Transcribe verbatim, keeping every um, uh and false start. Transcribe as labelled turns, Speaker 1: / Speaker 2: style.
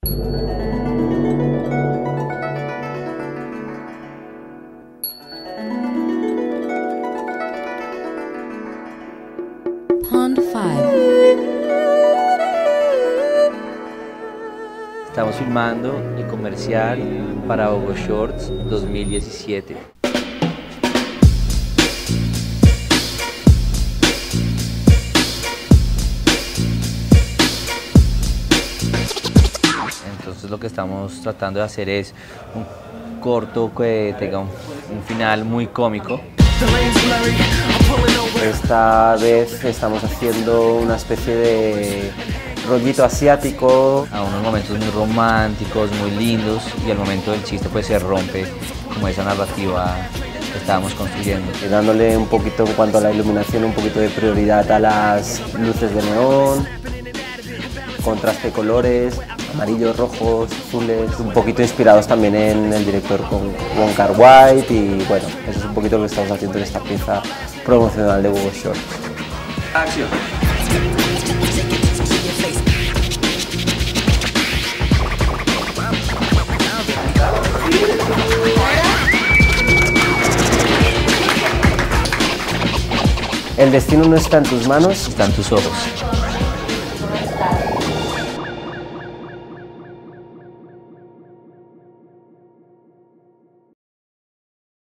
Speaker 1: Pond five.
Speaker 2: Estamos filmando el comercial para Bogo Shorts dos mil diecisiete. Entonces lo que estamos tratando de hacer es un corto que tenga un, un final muy cómico.
Speaker 3: Esta vez estamos haciendo una especie de rollito asiático.
Speaker 2: A unos momentos muy románticos, muy lindos, y al momento del chiste pues se rompe como esa narrativa que estábamos construyendo.
Speaker 3: Y dándole un poquito, en cuanto a la iluminación, un poquito de prioridad a las luces de neón, contraste de colores, amarillos, rojos, azules, un poquito inspirados también en el director con Wong Kar-wai, y bueno, eso es un poquito lo que estamos haciendo en esta pieza promocional de Bogo Shorts.
Speaker 4: Acción.
Speaker 3: El destino no está en tus manos,
Speaker 2: Están tus ojos.